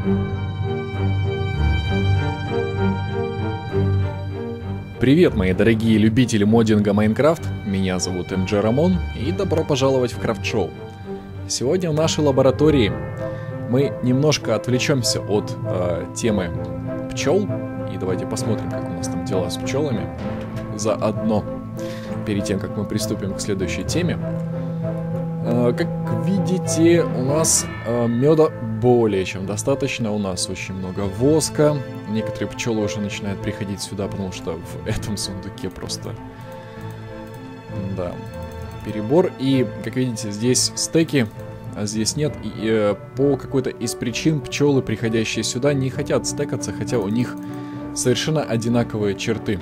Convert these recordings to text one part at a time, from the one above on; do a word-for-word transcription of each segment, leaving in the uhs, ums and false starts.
Привет, мои дорогие любители моддинга Майнкрафт, меня зовут эм джей Рамон, и добро пожаловать в Крафт Шоу. Сегодня в нашей лаборатории мы немножко отвлечемся от э, темы пчел, и давайте посмотрим, как у нас там дела с пчелами заодно, перед тем, как мы приступим к следующей теме. Э, как видите, у нас э, меда более чем достаточно, у нас очень много воска. Некоторые пчелы уже начинают приходить сюда, потому что в этом сундуке просто, да, перебор. И, как видите, здесь стеки, а здесь нет. И э, по какой-то из причин пчелы, приходящие сюда, не хотят стекаться, хотя у них совершенно одинаковые черты.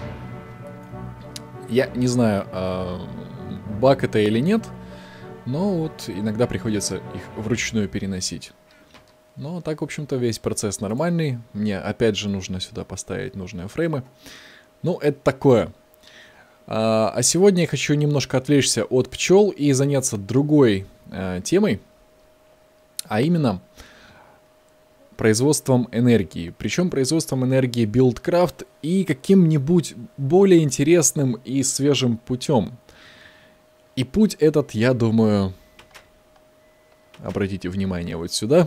Я не знаю, э, баг это или нет, но вот иногда приходится их вручную переносить. Но так, в общем-то, весь процесс нормальный. Мне, опять же, нужно сюда поставить нужные фреймы. Ну, это такое. А, а сегодня я хочу немножко отвлечься от пчел и заняться другой а, темой. А именно производством энергии. Причем производством энергии Buildcraft и каким-нибудь более интересным и свежим путем. И путь этот, я думаю... Обратите внимание вот сюда.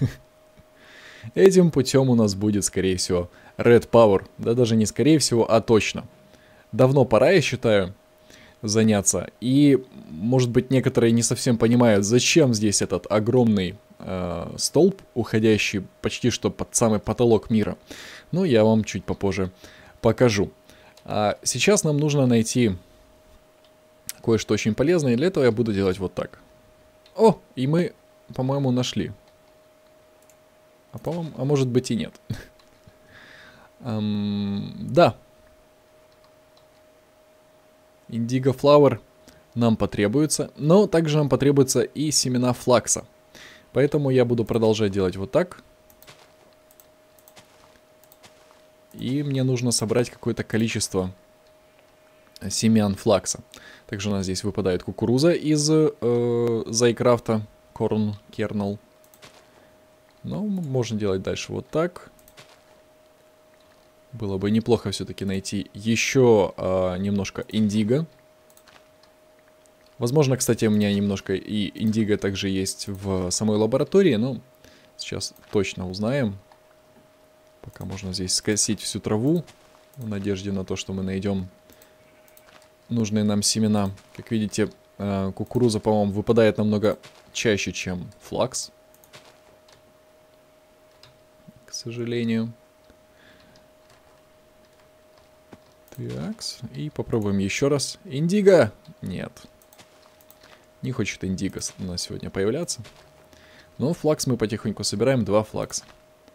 Этим путем у нас будет, скорее всего, Red Power. Да даже не скорее всего, а точно. Давно пора, я считаю, заняться. И, может быть, некоторые не совсем понимают, зачем здесь этот огромный э, столб, уходящий почти что под самый потолок мира. Но я вам чуть попозже покажу. А сейчас нам нужно найти кое-что очень полезное. И для этого я буду делать вот так. О, и мы... По-моему, нашли. А, по-моему, а может быть и нет. um, да. Индиго Flower нам потребуется. Но также нам потребуется и семена флакса. Поэтому я буду продолжать делать вот так. И мне нужно собрать какое-то количество семян флакса. Также у нас здесь выпадает кукуруза из э, Зайкрафта. Корн, кернел. Ну, можно делать дальше вот так. Было бы неплохо все-таки найти еще э, немножко индиго. Возможно, кстати, у меня немножко и индиго также есть в самой лаборатории, но сейчас точно узнаем. Пока можно здесь скосить всю траву, в надежде на то, что мы найдем нужные нам семена. Как видите, э, кукуруза, по-моему, выпадает намного чаще, чем флакс. К сожалению. Такс. И попробуем еще раз. Индиго! Нет. Не хочет индиго у нас сегодня появляться. Но флакс мы потихоньку собираем. Два флакса.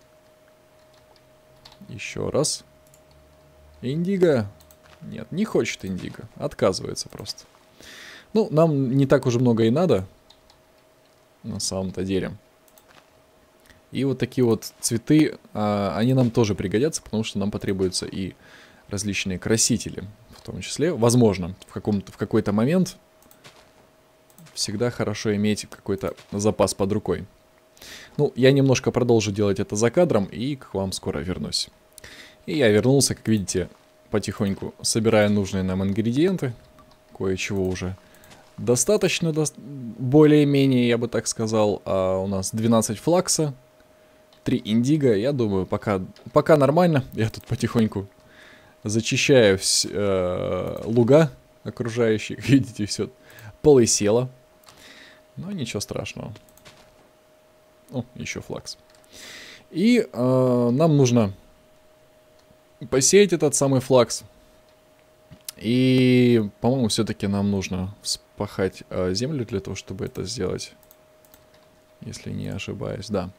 Еще раз. Индиго! Нет, не хочет индиго. Отказывается просто. Ну, нам не так уже много и надо. На самом-то деле. И вот такие вот цветы, а, они нам тоже пригодятся, потому что нам потребуются и различные красители, в том числе. Возможно, в, каком-то, в какой-то момент всегда хорошо иметь какой-то запас под рукой. Ну, я немножко продолжу делать это за кадром и к вам скоро вернусь. И я вернулся, как видите, потихоньку собирая нужные нам ингредиенты. Кое-чего уже достаточно, до... более-менее, я бы так сказал. А у нас двенадцать флакса, три индиго. Я думаю, пока, пока нормально. Я тут потихоньку зачищаю вс... э... луга окружающие. Видите, все полысело. Но ничего страшного. О, еще флакс. И э, нам нужно посеять этот самый флакс. И, по-моему, все-таки нам нужно вспахать э, землю для того, чтобы это сделать. Если не ошибаюсь, да.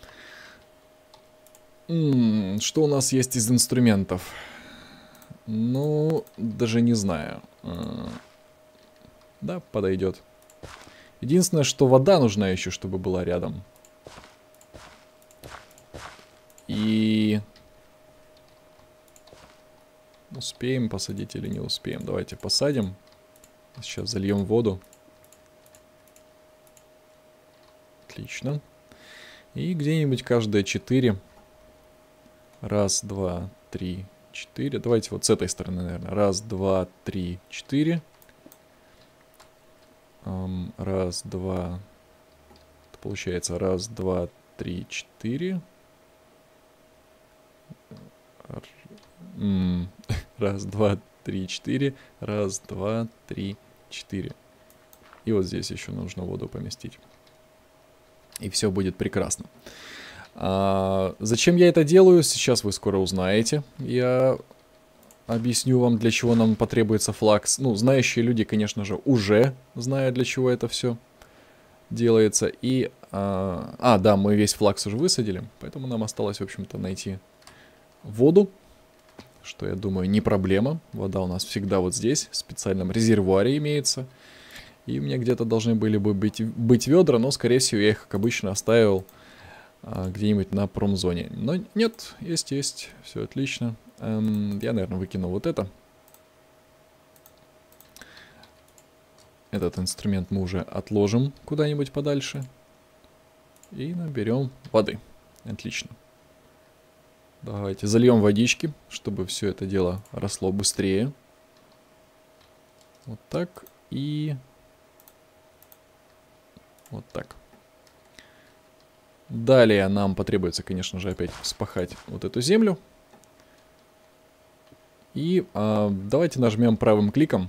М-м, что у нас есть из инструментов? Ну, даже не знаю. Э, да, подойдет. Единственное, что вода нужна еще, чтобы была рядом. И... Успеем посадить или не успеем? Давайте посадим. Сейчас зальем воду. Отлично. И где-нибудь каждые четыре. Раз, два, три, четыре. Давайте вот с этой стороны, наверное. Раз, два, три, четыре. Um, раз, два. Это получается раз, два, три, четыре. Раз, два, три, четыре. Раз, два, три, четыре. И вот здесь еще нужно воду поместить. И все будет прекрасно. А, зачем я это делаю, сейчас вы скоро узнаете. Я объясню вам, для чего нам потребуется флакс. Ну, знающие люди, конечно же, уже знают, для чего это все делается. И, а, а, да, мы весь флакс уже высадили, поэтому нам осталось, в общем-то, найти воду, что, я думаю, не проблема. Вода у нас всегда вот здесь, в специальном резервуаре имеется. И у меня где-то должны были бы быть, быть ведра, но, скорее всего, я их, как обычно, оставил а, где-нибудь на промзоне. Но нет, есть, есть, все отлично. Эм, я, наверное, выкину вот это. Этот инструмент мы уже отложим куда-нибудь подальше. И наберем воды. Отлично. Давайте зальем водички, чтобы все это дело росло быстрее. Вот так и... Вот так. Далее нам потребуется, конечно же, опять вспахать вот эту землю. И а, давайте нажмем правым кликом.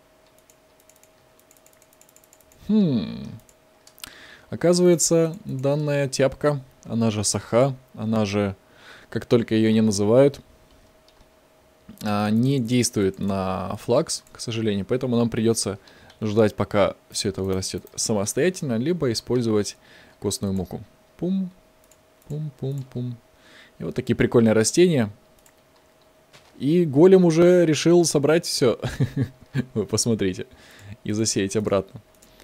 Хм. Оказывается, данная тяпка, она же саха, она же, как только ее не называют, а, не действует на флакс, к сожалению. Поэтому нам придется ждать, пока все это вырастет самостоятельно, либо использовать костную муку. Пум, пум, пум, пум. И вот такие прикольные растения. И голем уже решил собрать все. Вы посмотрите. И засеять обратно.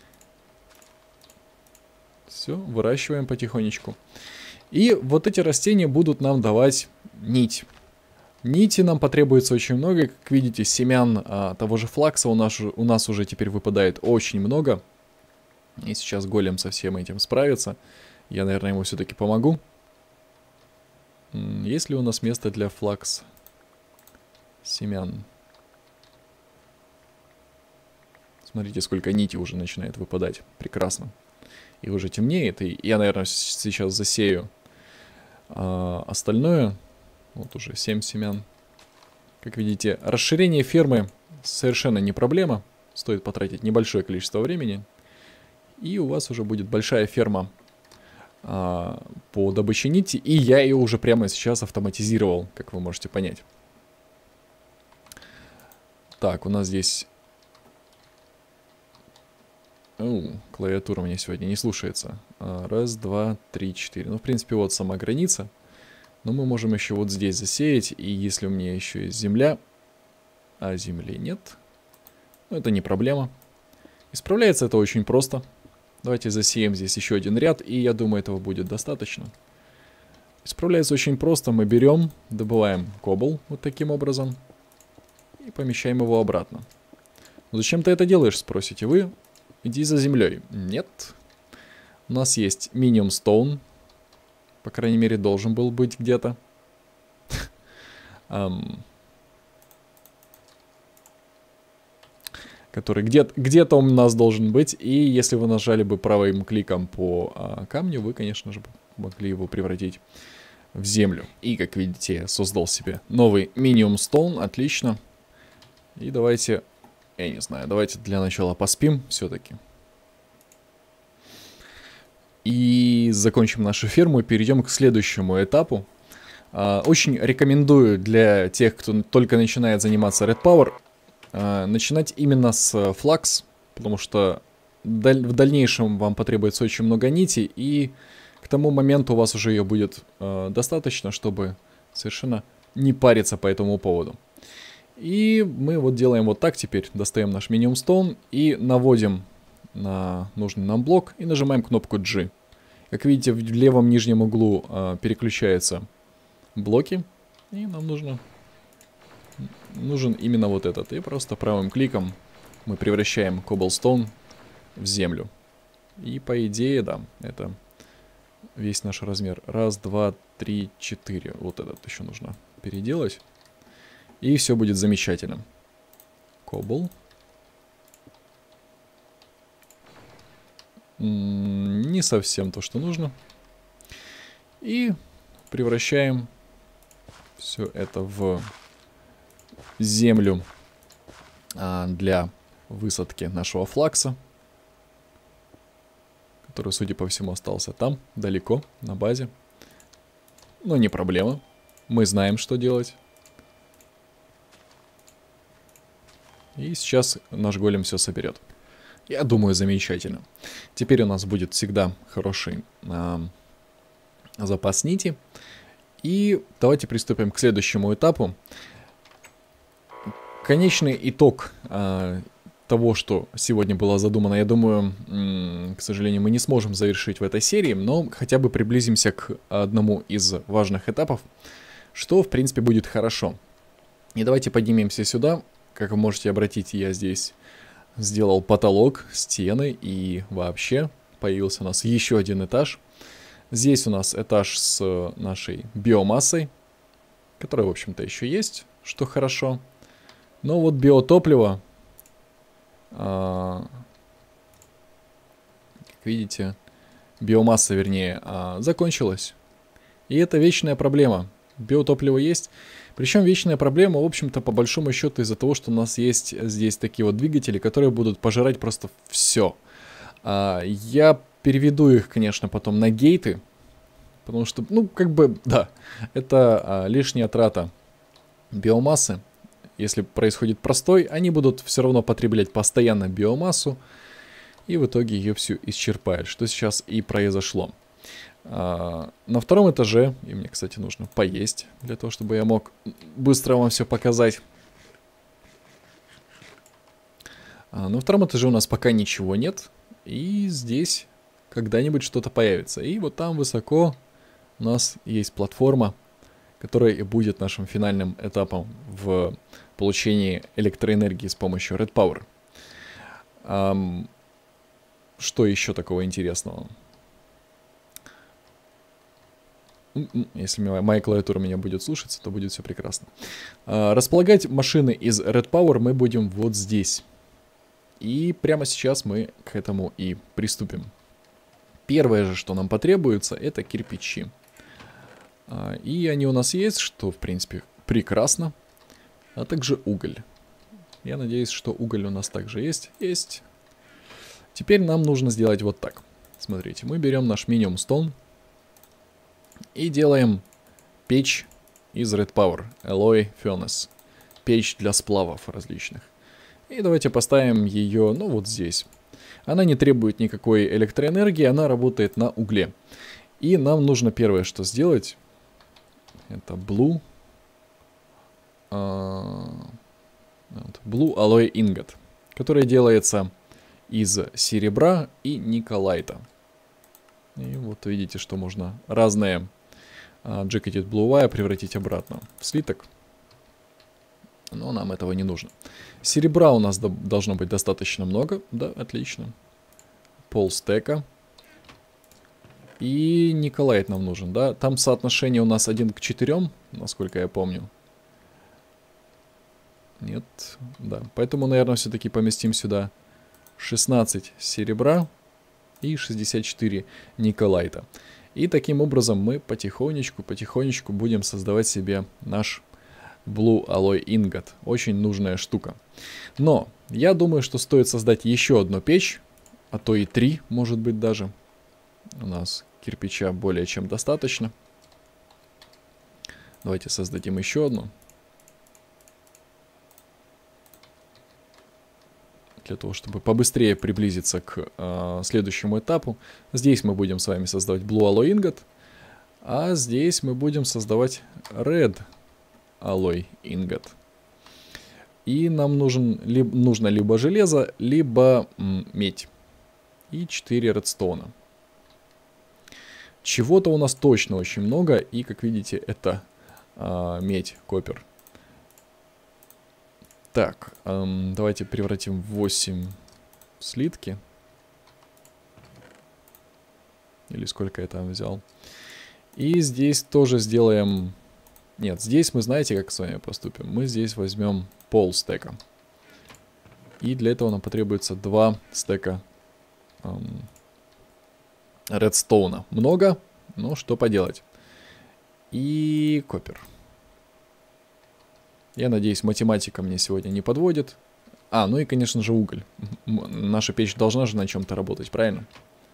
Все, выращиваем потихонечку. И вот эти растения будут нам давать нить. Нити нам потребуется очень много. Как видите, семян а, того же флакса у нас, у нас уже теперь выпадает очень много. И сейчас голем со всем этим справится. Я, наверное, ему все-таки помогу. Есть ли у нас место для флакс семян? Смотрите, сколько нити уже начинает выпадать. Прекрасно. И уже темнеет. И я, наверное, сейчас засею а, остальное. Вот уже семь семян. Как видите, расширение фермы совершенно не проблема. Стоит потратить небольшое количество времени. И у вас уже будет большая ферма а, по добыче нити. И я ее уже прямо сейчас автоматизировал, как вы можете понять. Так, у нас здесь... О, клавиатура у меня сегодня не слушается. А, раз, два, три, четыре. Ну, в принципе, вот сама граница. Но мы можем еще вот здесь засеять. И если у меня еще есть земля, а земли нет, ну, это не проблема. Исправляется это очень просто. Давайте засеем здесь еще один ряд, и я думаю, этого будет достаточно. Исправляется очень просто. Мы берем, добываем кобл вот таким образом и помещаем его обратно. Но зачем ты это делаешь, спросите вы? Иди за землей. Нет. У нас есть минимум стоун. По крайней мере, должен был быть где-то. um, который где-то где у нас должен быть. И если вы нажали бы правым кликом по а, камню, вы, конечно же, могли его превратить в землю. И, как видите, я создал себе новый минимум стоун. Отлично. И давайте, я не знаю, давайте для начала поспим все-таки. И закончим нашу ферму и перейдем к следующему этапу. Uh, очень рекомендую для тех, кто только начинает заниматься Red Power, uh, начинать именно с Flux, потому что даль в дальнейшем вам потребуется очень много нити, и к тому моменту у вас уже ее будет uh, достаточно, чтобы совершенно не париться по этому поводу. И мы вот делаем вот так теперь, достаем наш минимум стоун и наводим на нужный нам блок и нажимаем кнопку G. Как видите, в левом нижнем углу э, переключаются блоки, и нам нужно, нужен именно вот этот. И просто правым кликом мы превращаем cobblestone в землю. И по идее, да, это весь наш размер. Раз, два, три, четыре. Вот этот еще нужно переделать. И все будет замечательно. Кобл. Не совсем то, что нужно. И превращаем все это в землю а, для высадки нашего флакса, который, судя по всему, остался там, далеко, на базе. Но не проблема. Мы знаем, что делать. И сейчас наш голем все соберет. Я думаю, замечательно. Теперь у нас будет всегда хороший а, запас нити. И давайте приступим к следующему этапу. Конечный итог а, того, что сегодня было задумано, я думаю, к сожалению, мы не сможем завершить в этой серии, но хотя бы приблизимся к одному из важных этапов, что, в принципе, будет хорошо. И давайте поднимемся сюда. Как вы можете обратить, я здесь сделал потолок, стены, и вообще появился у нас еще один этаж. Здесь у нас этаж с нашей биомассой, которая, в общем-то, еще есть, что хорошо. Но вот биотопливо, а, как видите, биомасса, вернее, а, закончилась. И это вечная проблема. Биотопливо есть. Причем вечная проблема, в общем-то, по большому счету, из-за того, что у нас есть здесь такие вот двигатели, которые будут пожирать просто все. А, я переведу их, конечно, потом на гейты. Потому что, ну, как бы, да, это а, лишняя трата биомассы. Если происходит простой, они будут все равно потреблять постоянно биомассу. И в итоге ее всю исчерпают, что сейчас и произошло. А, на втором этаже, и мне, кстати, нужно поесть, для того, чтобы я мог быстро вам все показать. А, на втором этаже у нас пока ничего нет. И здесь когда-нибудь что-то появится. И вот там высоко у нас есть платформа, которая и будет нашим финальным этапом в получении электроэнергии с помощью Red Power. Um, что еще такого интересного? Если моя клавиатура меня будет слушаться, то будет все прекрасно. Uh, располагать машины из Red Power мы будем вот здесь. И прямо сейчас мы к этому и приступим. Первое же, что нам потребуется, это кирпичи. И они у нас есть, что, в принципе, прекрасно. А также уголь. Я надеюсь, что уголь у нас также есть. Есть. Теперь нам нужно сделать вот так. Смотрите, мы берем наш Minium Stone и делаем печь из Red Power. Alloy Furnace. Печь для сплавов различных. И давайте поставим ее, ну, вот здесь. Она не требует никакой электроэнергии, она работает на угле. И нам нужно первое, что сделать... Это Blue, uh, Blue Alloy Ingot, который делается из серебра и николайта. И вот видите, что можно разные uh, Jacketed Blue Wire превратить обратно в слиток. Но нам этого не нужно. Серебра у нас до должно быть достаточно много. Да, отлично. Полстека. И николайт нам нужен, да? Там соотношение у нас один к четырем, насколько я помню. Нет, да. Поэтому, наверное, все-таки поместим сюда шестнадцать серебра и шестьдесят четыре николайта. И таким образом мы потихонечку, потихонечку будем создавать себе наш Blue Alloy Ingot. Очень нужная штука. Но я думаю, что стоит создать еще одну печь, а то и три, может быть, даже. У нас кирпича более чем достаточно. Давайте создадим еще одну. Для того, чтобы побыстрее приблизиться к э, следующему этапу. Здесь мы будем с вами создавать Blue Alloy Ingot. А здесь мы будем создавать Red Alloy Ingot. И нам нужен, ли, нужно либо железо, либо м, медь. И четыре редстоуна. Чего-то у нас точно очень много, и, как видите, это а, медь, копер. Так, эм, давайте превратим восемь слитки. Или сколько я там взял. И здесь тоже сделаем... Нет, здесь мы знаете, как с вами поступим. Мы здесь возьмем пол стека. И для этого нам потребуется два стека эм, редстоуна. Много, но что поделать. И копер. Я надеюсь, математика мне сегодня не подводит. А, ну и, конечно же, уголь. Наша печь должна же на чем-то работать, правильно?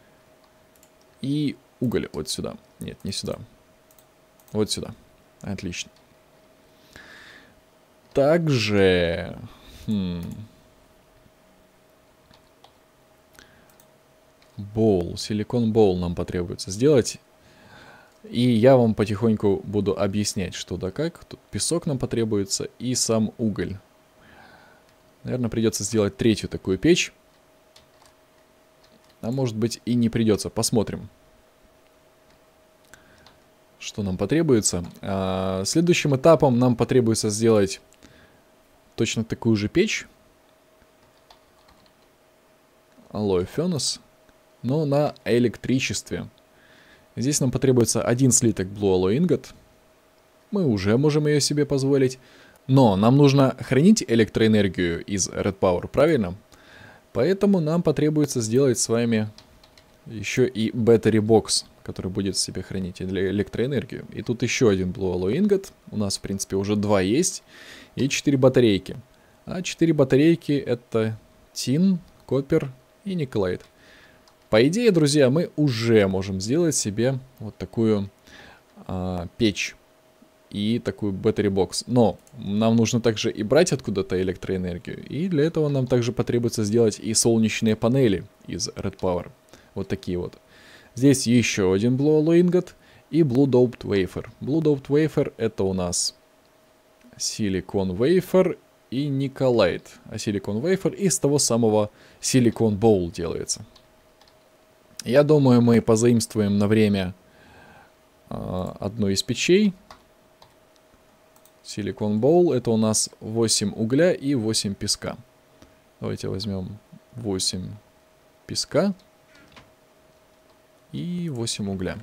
И уголь вот сюда. Нет, не сюда. Вот сюда. Отлично. Также... Хм, боул. Силикон боул нам потребуется сделать. И я вам потихоньку буду объяснять, что да как. Тут песок нам потребуется и сам уголь. Наверное, придется сделать третью такую печь. А может быть и не придется. Посмотрим, что нам потребуется. А, следующим этапом нам потребуется сделать точно такую же печь. Alloy Furnace. Но на электричестве. Здесь нам потребуется один слиток Blue Alloy Ingot. Мы уже можем ее себе позволить. Но нам нужно хранить электроэнергию из Red Power, правильно? Поэтому нам потребуется сделать с вами еще и Battery Box, который будет в себе хранить электроэнергию. И тут еще один Blue Alloy Ingot. У нас, в принципе, уже два есть. И четыре батарейки. А четыре батарейки это тин, копер и никелайт. По идее, друзья, мы уже можем сделать себе вот такую а, печь и такую battery box. Но нам нужно также и брать откуда-то электроэнергию. И для этого нам также потребуется сделать и солнечные панели из Red Power. Вот такие вот. Здесь еще один Blue Alloy Ingot и Blue Doped Wafer. Blue Doped Wafer это у нас Silicon Wafer и никелайт. А Silicon Wafer из того самого Silicon Bowl делается. Я думаю, мы позаимствуем на время э, одну из печей. Silicon Bowl это у нас восемь угля и восемь песка. Давайте возьмем восемь песка и восемь угля.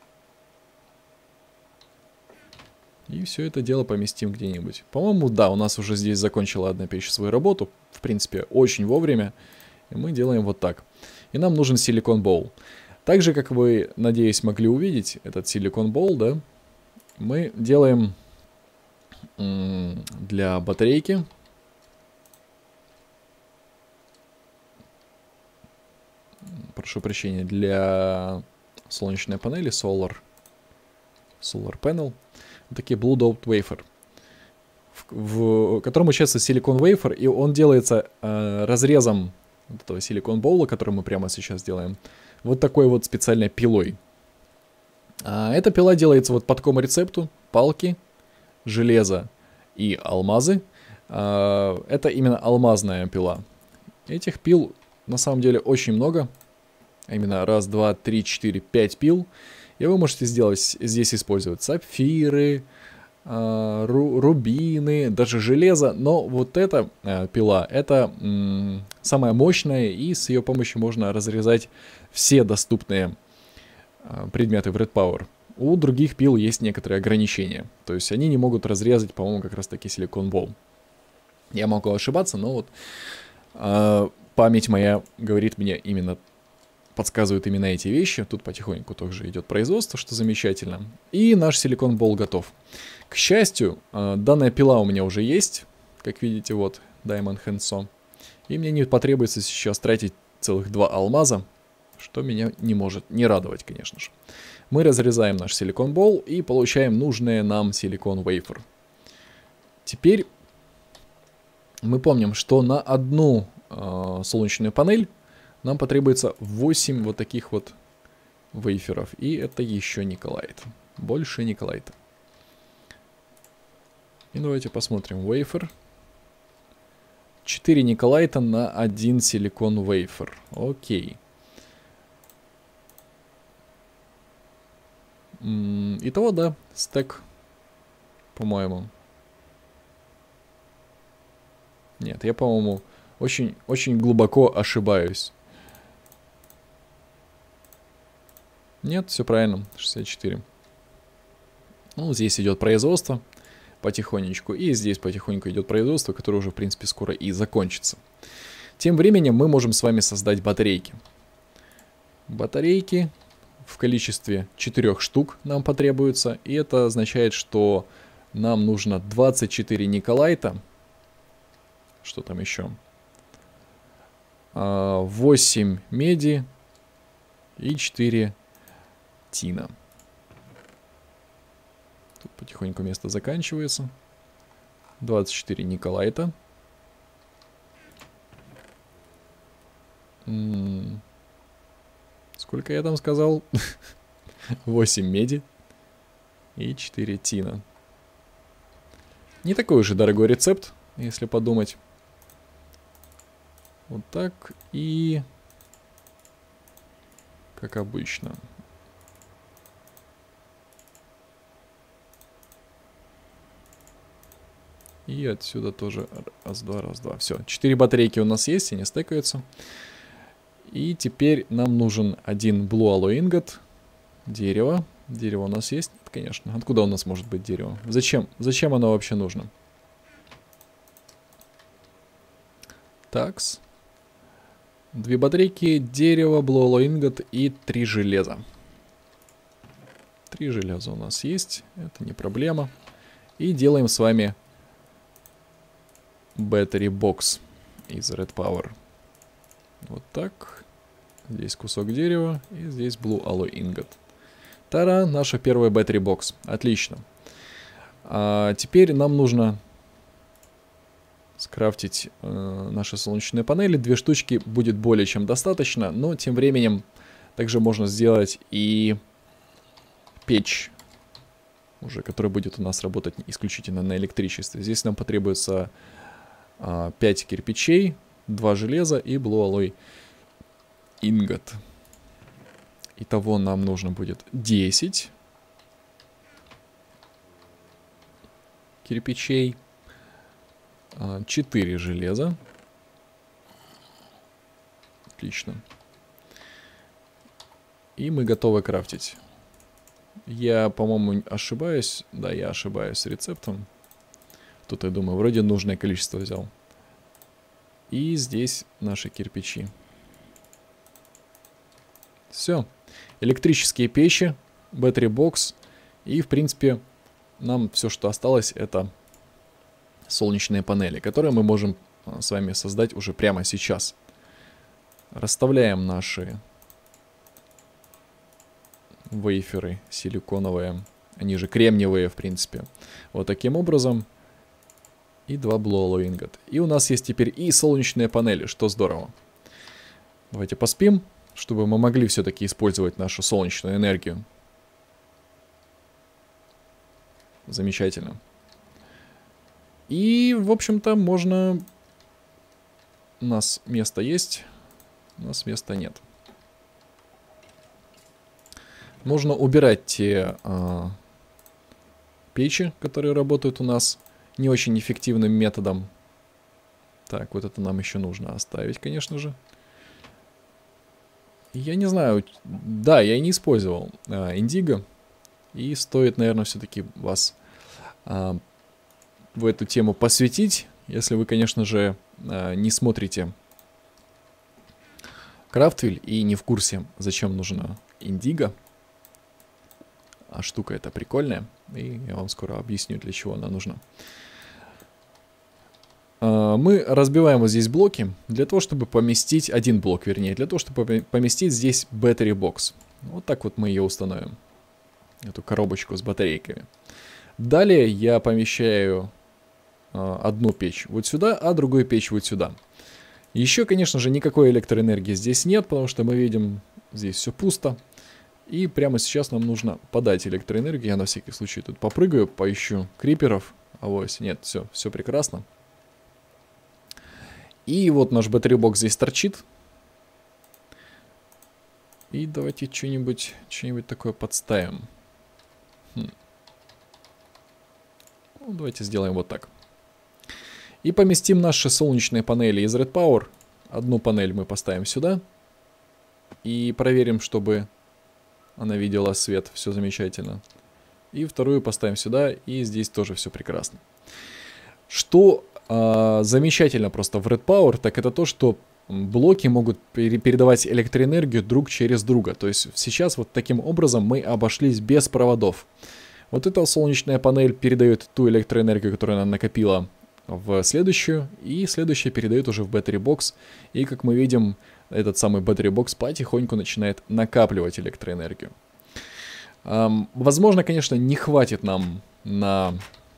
И все это дело поместим где-нибудь. По-моему, да, у нас уже здесь закончила одна печь свою работу. В принципе, очень вовремя. И мы делаем вот так. И нам нужен Silicon Bowl. Так же, как вы, надеюсь, могли увидеть этот Silicon Bowl, да, мы делаем для батарейки прошу прощения, для солнечной панели Solar Solar Panel. Вот такие Blue Doped Wafer, в, в котором участвует Silicon Wafer, и он делается э, разрезом вот этого Silicon Bowl, который мы прямо сейчас делаем, вот такой вот специальной пилой. А эта пила делается вот по такому рецепту: палки, железо и алмазы. А, это именно алмазная пила. Этих пил на самом деле очень много. А именно раз, два, три, четыре, пять пил. И вы можете сделать, здесь использовать сапфиры, а, ру, рубины, даже железо. Но вот эта а, пила, это м, самая мощная, и с ее помощью можно разрезать все доступные а, предметы в Red Power. У других пил есть некоторые ограничения. То есть они не могут разрезать, по-моему, как раз таки Silicon Bowl. Я могу ошибаться, но вот э, память моя говорит мне именно, подсказывает именно эти вещи. Тут потихоньку тоже идет производство, что замечательно. И наш Silicon Bowl готов. К счастью, э, данная пила у меня уже есть. Как видите, вот, Diamond Handsaw. И мне не потребуется сейчас тратить целых два алмаза, что меня не может не радовать, конечно же. Мы разрезаем наш Silicon Bowl и получаем нужное нам Silicon Wafer. Теперь мы помним, что на одну э, солнечную панель нам потребуется восемь вот таких вот вейферов. И это еще никелайт. Больше никелайта. И давайте посмотрим. Wafer. четыре никелайта на один Silicon Wafer. Окей. Итого, да, стек, по-моему. Нет, я, по-моему, очень, очень глубоко ошибаюсь. Нет, все правильно, шестьдесят четыре. Ну, здесь идет производство потихонечку, и здесь потихоньку идет производство, которое уже, в принципе, скоро и закончится. Тем временем мы можем с вами создать батарейки. Батарейки в количестве четырёх штук нам потребуется, и это означает, что нам нужно двадцать четыре николайта. Что там еще? восемь меди и четыре тина. Тут потихоньку место заканчивается. двадцать четыре николайта. М-м- Сколько я там сказал? восемь меди и четыре тина. Не такой уж и дорогой рецепт, если подумать. Вот так и... Как обычно. И отсюда тоже раз, два, раз, два. Все, четыре батарейки у нас есть, они стыкаются. И теперь нам нужен один Blue Alloy Ingot. Дерево. Дерево у нас есть? Нет, конечно. Откуда у нас может быть дерево? Зачем? Зачем оно вообще нужно? Такс. Две батарейки, дерево, Blue Alloy Ingot и три железа. Три железа у нас есть. Это не проблема. И делаем с вами Battery Box из Red Power. Вот так. Здесь кусок дерева и здесь Blue Alloy Ingot. Тара, наша первая Battery Box. Отлично. А теперь нам нужно скрафтить э, наши солнечные панели. Две штучки будет более чем достаточно, но тем временем также можно сделать и печь, уже, которая будет у нас работать исключительно на электричестве. Здесь нам потребуется э, пять кирпичей, два железа и Blue Alloy Ingot. Итого нам нужно будет десять кирпичей, четыре железа. Отлично. И мы готовы крафтить. Я, по-моему, ошибаюсь. Да, я ошибаюсь с рецептом. Тут, я думаю, вроде нужное количество взял. И здесь наши кирпичи. Все. Электрические печи, battery box. И, в принципе, нам все, что осталось, это солнечные панели, которые мы можем с вами создать уже прямо сейчас. Расставляем наши вейферы силиконовые. Они же кремниевые, в принципе. Вот таким образом. И два Blue Alloy Ingot. И у нас есть теперь и солнечные панели, что здорово. Давайте поспим, чтобы мы могли все-таки использовать нашу солнечную энергию. Замечательно. И, в общем-то, можно... У нас место есть, у нас места нет. Можно убирать те а, печи, которые работают у нас не очень эффективным методом. Так, вот это нам еще нужно оставить, конечно же. Я не знаю, да, я не использовал а, Индиго. И стоит, наверное, все-таки вас а, в эту тему посвятить, если вы, конечно же, а, не смотрите Крафтвиль и не в курсе, зачем нужна Индиго. А штука эта прикольная, и я вам скоро объясню, для чего она нужна. А, мы разбиваем вот здесь блоки для того, чтобы поместить один блок, вернее, для того, чтобы поместить здесь Battery Box. Вот так вот мы ее установим. Эту коробочку с батарейками. Далее я помещаю э, одну печь вот сюда, а другую печь вот сюда. Еще, конечно же, никакой электроэнергии здесь нет, потому что мы видим, здесь все пусто. И прямо сейчас нам нужно подать электроэнергию. Я на всякий случай тут попрыгаю, поищу криперов. Авось, нет, все, все прекрасно. И вот наш батарей-бокс здесь торчит. И давайте что-нибудь, что-нибудь такое подставим. Хм. Ну, давайте сделаем вот так. И поместим наши солнечные панели из Red Power. Одну панель мы поставим сюда. И проверим, чтобы она видела свет, все замечательно. И вторую поставим сюда, и здесь тоже все прекрасно. Что э, замечательно просто в Red Power, так это то, что блоки могут пере передавать электроэнергию друг через друга. То есть сейчас вот таким образом мы обошлись без проводов. Вот эта солнечная панель передает ту электроэнергию, которую она накопила в следующую, и следующая передает уже в Battery Box. И как мы видим, этот самый Battery Box потихоньку начинает накапливать электроэнергию. Эм, возможно, конечно, не хватит нам на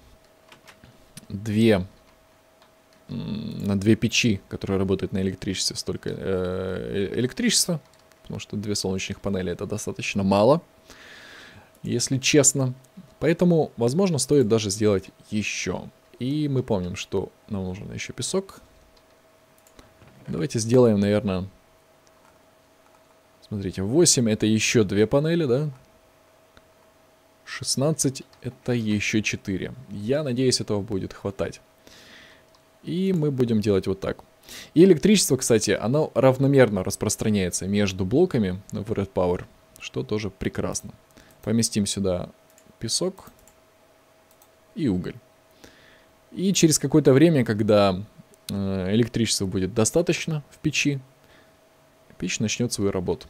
две, на две печи, которые работают на электричестве, столько э, электричества, потому что две солнечных панели это достаточно мало, если честно. Поэтому, возможно, стоит даже сделать еще. И мы помним, что нам нужен еще песок. Давайте сделаем, наверное, смотрите, восемь это еще две панели, да? шестнадцать это еще четыре. Я надеюсь, этого будет хватать. И мы будем делать вот так. И электричество, кстати, оно равномерно распространяется между блоками в Red Power, что тоже прекрасно. Поместим сюда песок и уголь. И через какое-то время, когда э, электричества будет достаточно в печи, печь начнет свою работу.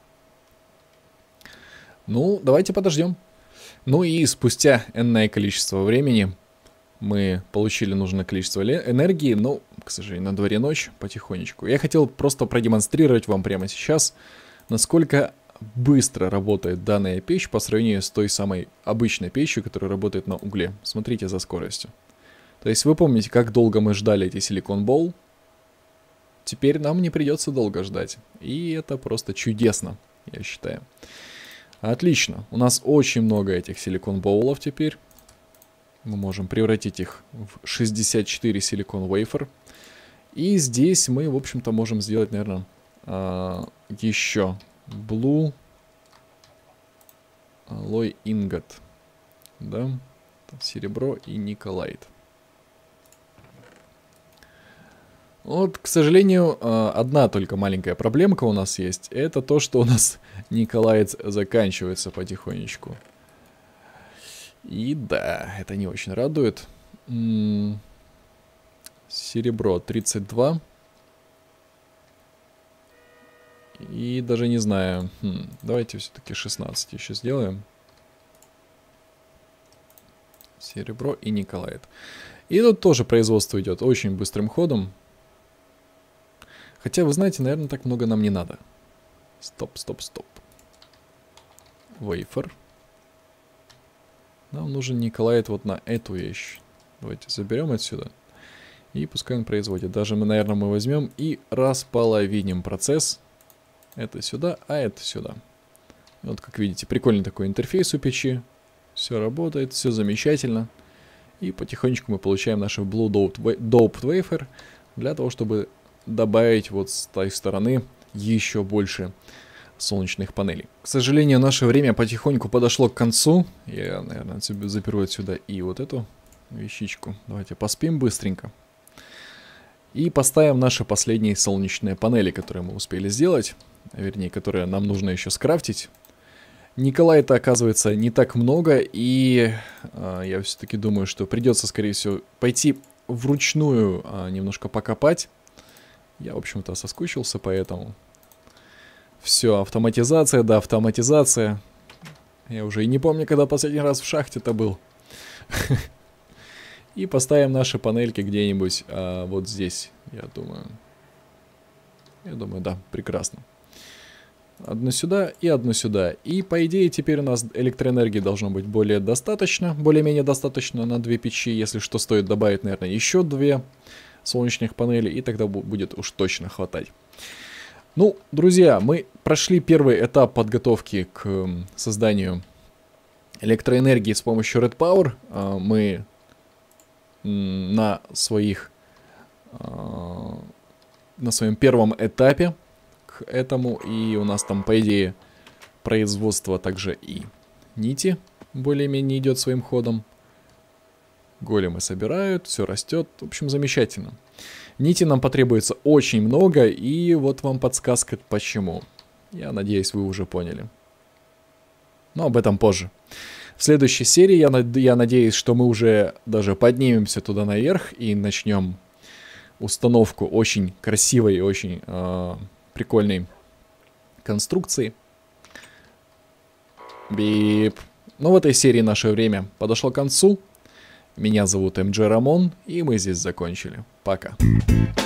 Ну, давайте подождем. Ну и спустя энное количество времени мы получили нужное количество энергии, но, к сожалению, на дворе ночь, потихонечку. Я хотел просто продемонстрировать вам прямо сейчас, насколько быстро работает данная печь по сравнению с той самой обычной печью, которая работает на угле. Смотрите за скоростью. То есть вы помните, как долго мы ждали эти Silicon Bowl? Теперь нам не придется долго ждать. И это просто чудесно, я считаю. Отлично. У нас очень много этих Silicon Bowl'ов теперь. Мы можем превратить их в шестьдесят четыре Silicon Wafer. И здесь мы, в общем-то, можем сделать, наверное, еще Blue Alloy Ingot. Да? Серебро и николайт. Вот, к сожалению, одна только маленькая проблемка у нас есть. Это то, что у нас николайт заканчивается потихонечку. И да, это не очень радует. М-м- серебро тридцать два. И даже не знаю. Хм, давайте все-таки шестнадцать еще сделаем. Серебро и николайт. И тут тоже производство идет очень быстрым ходом. Хотя, вы знаете, наверное, так много нам не надо. Стоп, стоп, стоп. Wafer. Нам нужен николайт вот на эту вещь. Давайте заберем отсюда. И пускай он производит. Даже мы, наверное, мы возьмем и располовиним процесс. Это сюда, а это сюда. И вот, как видите, прикольный такой интерфейс у печи. Все работает, все замечательно. И потихонечку мы получаем наш Blue Doped Wafer для того, чтобы добавить вот с той стороны еще больше солнечных панелей. К сожалению, наше время потихоньку подошло к концу. Я, наверное, заперу отсюда и вот эту вещичку. Давайте поспим быстренько. И поставим наши последние солнечные панели, которые мы успели сделать. Вернее, которые нам нужно еще скрафтить. Николайта, оказывается, не так много. И э, я все-таки думаю, что придется, скорее всего, пойти вручную э, немножко покопать. Я, в общем-то, соскучился, поэтому все, автоматизация, да, автоматизация. Я уже и не помню, когда последний раз в шахте-то был. И поставим наши панельки где-нибудь а, вот здесь, я думаю. Я думаю, да, прекрасно. Одну сюда и одну сюда. И, по идее, теперь у нас электроэнергии должно быть более достаточно, более-менее достаточно на две печи. Если что, стоит добавить, наверное, еще две солнечных панелей, и тогда будет уж точно хватать. Ну, друзья, мы прошли первый этап подготовки к созданию электроэнергии с помощью Red Power. Мы на своих, на своем первом этапе к этому, и у нас там, по идее, производство также и нити более-менее идет своим ходом. Големы собирают, все растет. В общем, замечательно. Нити нам потребуется очень много, и вот вам подсказка почему. Я надеюсь, вы уже поняли. но об этом позже. В следующей серии я, над... я надеюсь, что мы уже даже поднимемся туда наверх и начнем установку очень красивой и очень э, прикольной конструкции. Бип. Ну, в этой серии наше время подошло к концу. Меня зовут эм джей Рамон, и мы здесь закончили. Пока.